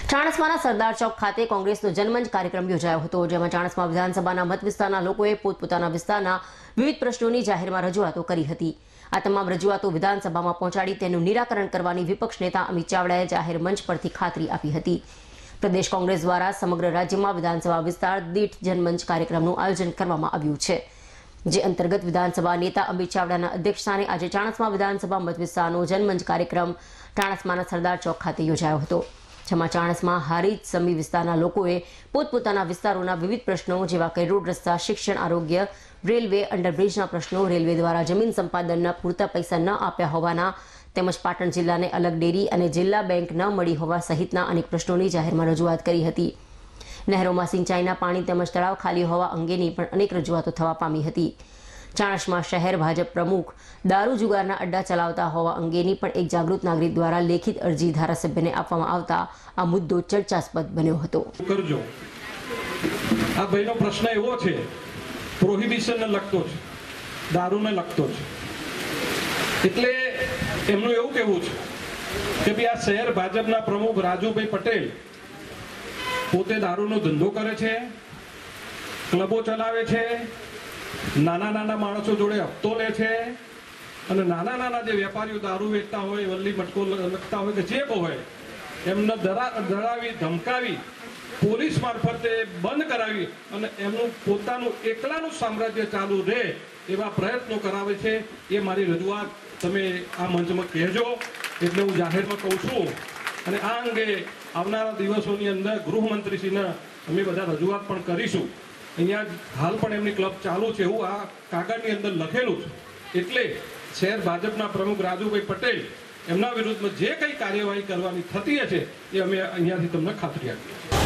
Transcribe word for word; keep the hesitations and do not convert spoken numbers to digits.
ચાણસ્માના સરદાર ચોક ખાતે કોંગ્રેસનો જનમંચ કાર્યક્રમ યોજાયો હતો, જેમાં ચાણસ્મા વિધાનસભાના મત વિસ્તારના લોકોએ પોતપોતાના વિસ્તારના વિવિધ પ્રશ્નોની જાહેરમાં રજૂઆતો કરી હતી। આ તમામ રજૂઆતો વિધાનસભામાં પહોંચાડી તેનું નિરાકરણ કરવાની વિપક્ષ નેતા અમિત ચાવડાએ જાહેર મંચ પરથી ખાતરી આપી હતી। પ્રદેશ કોંગ્રેસ દ્વારા સમગ્ર રાજ્યમાં વિધાનસભા વિસ્તાર દીઠ જનમંચ કાર્યક્રમનું આયોજન કરવામાં આવ્યું છે, જે અંતર્ગત વિધાનસભા નેતા અમિત ચાવડાના અધ્યક્ષસ્થાને આજે ચાણસ્મા વિધાનસભા મત વિસ્તારનો જનમંચ કાર્યક્રમ ચાણસ્માના સરદાર ચોક ખાતે યોજાયો હતો, જેમાં ચાણસ્મા હારીજ સમી વિસ્તારના લોકોએ પોતપોતાના વિસ્તારોના વિવિધ પ્રશ્નો જેવા કે રોડ રસ્તા, શિક્ષણ, આરોગ્ય, રેલવે, અંડરબ્રિજના પ્રશ્નો, રેલવે દ્વારા જમીન સંપાદનના પૂરતા પૈસા ન આપ્યા હોવાના તેમજ પાટણ જિલ્લાને અલગ ડેરી અને જિલ્લા બેંક ન મળી હોવા સહિતના અનેક પ્રશ્નોની જાહેરમાં રજૂઆત કરી હતી। નહેરોમાં સિંચાઈના પાણી તેમજ તળાવ ખાલી હોવા અંગેની પણ અનેક રજૂઆતો થવા પામી હતી। ચાણસ્મા શહેર ભાજપ પ્રમુખ દારૂ જુગારના અડ્ડા ચલાવતા હોવા અંગેની પણ એક જાગૃત નાગરિક દ્વારા લેખિત અરજી ધારાસભ્યને આપવામાં આવતા આ મુદ્દો ચર્ચાસ્પદ બન્યો હતો। કરજો આ ભાઈનો પ્રશ્ન એવો છે, પ્રોહિબિશનને લગતો છે, દારૂને લગતો છે, એટલે એમનું એવું કહેવું છે કે ભાઈ આ શહેર ભાજપના પ્રમુખ રાજુભાઈ પટેલ પોતે દારૂનો ધંધો કરે છે, ક્લબો ચલાવે છે, નાના નાના માણસો જોડે હપ્તો લે છે અને નાના નાના જે વેપારીઓ દારૂ વેચતા હોય, વલ્લી મટકો લખતા હોય કે જે હોય એમને ડરાવી ધમકાવી પોલીસ મારફતે બંધ કરાવી અને એમનું પોતાનું એકલાનું સામ્રાજ્ય ચાલુ રહે એવા પ્રયત્નો કરાવે છે। એ મારી રજૂઆત તમે આ મંચમાં કહેજો, એટલે હું જાહેરમાં કહું છું અને આ અંગે આવનારા દિવસોની અંદર ગૃહમંત્રીશ્રીને અમે બધા રજૂઆત પણ કરીશું। અહીંયા હાલ પણ એમની ક્લબ ચાલુ છે એવું આ કાગળની અંદર લખેલું છે, એટલે શહેર ભાજપના પ્રમુખ રાજુભાઈ પટેલ એમના વિરુદ્ધમાં જે કંઈ કાર્યવાહી કરવાની થતી હશે એ અમે અહીંયાથી તમને ખાતરી આપીએ।